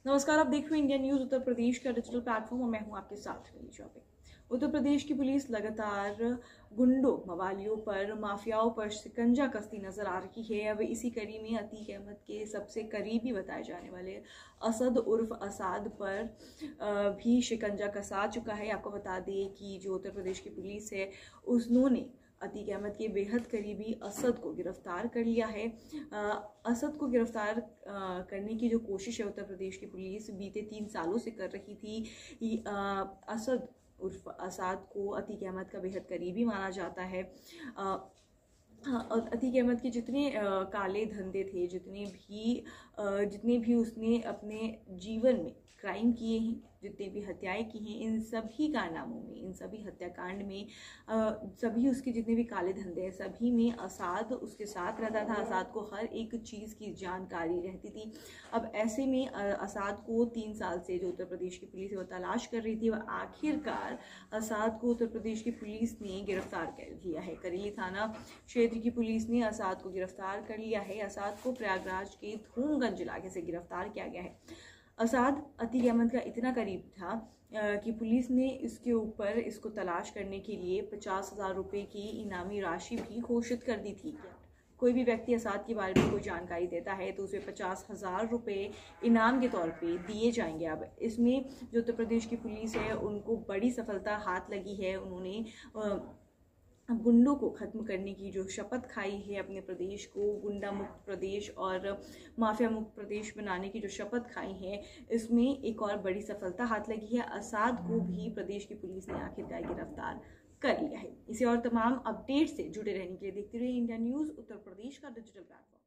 नमस्कार, आप देख रहे हैं इंडिया न्यूज उत्तर प्रदेश का डिजिटल प्लेटफॉर्म और मैं हूं आपके साथ मेरी शॉपिंग। उत्तर प्रदेश की पुलिस लगातार गुंडों, मवालियों पर, माफियाओं पर शिकंजा कसती नजर आ रही है। अब इसी कड़ी में अतीक अहमद के सबसे करीबी बताए जाने वाले असद उर्फ असाद पर भी शिकंजा कसा चुका है। आपको बता दें कि जो उत्तर प्रदेश की पुलिस है उन्होंने अतीक अहमद के बेहद करीबी असद को गिरफ्तार कर लिया है। असद को गिरफ्तार करने की जो कोशिश है उत्तर प्रदेश की पुलिस बीते 3 सालों से कर रही थी। असद उर्फ असाद को अतीक अहमद का बेहद करीबी माना जाता है। अतीक अहमद के जितने काले धंधे थे, जितने भी उसने अपने जीवन में क्राइम किए हैं, जितने भी हत्याएं की हैं, इन सभी कारनामों में, इन सभी हत्याकांड में, सभी उसके जितने भी काले धंधे हैं, सभी में असाद उसके साथ रहता था। असाद को हर एक चीज़ की जानकारी रहती थी। अब ऐसे में असाद को 3 साल से जो उत्तर प्रदेश की पुलिस है वो तलाश कर रही थी। वह आखिरकार असाद को उत्तर प्रदेश की पुलिस ने गिरफ्तार कर लिया है। करेली थाना क्षेत्र की पुलिस ने असाद को गिरफ्तार कर लिया है। असाद को प्रयागराज के धूमगंज इलाके से गिरफ्तार किया गया है। असाद अतीक अहमद का इतना करीब था कि पुलिस ने इसको तलाश करने के लिए 50,000 रुपये की इनामी राशि भी घोषित कर दी थी। कोई भी व्यक्ति असाद के बारे में कोई जानकारी देता है तो उसे 50,000 रुपये इनाम के तौर पे दिए जाएंगे। अब इसमें जो उत्तर प्रदेश की पुलिस है उनको बड़ी सफलता हाथ लगी है। उन्होंने गुंडों को खत्म करने की जो शपथ खाई है, अपने प्रदेश को गुंडा मुक्त प्रदेश और माफिया मुक्त प्रदेश बनाने की जो शपथ खाई है, इसमें एक और बड़ी सफलता हाथ लगी है। असाद को भी प्रदेश की पुलिस ने आखिरकार गिरफ्तार कर लिया है। इसे और तमाम अपडेट से जुड़े रहने के लिए देखते रहिए इंडिया न्यूज उत्तर प्रदेश का डिजिटल प्लेटफॉर्म।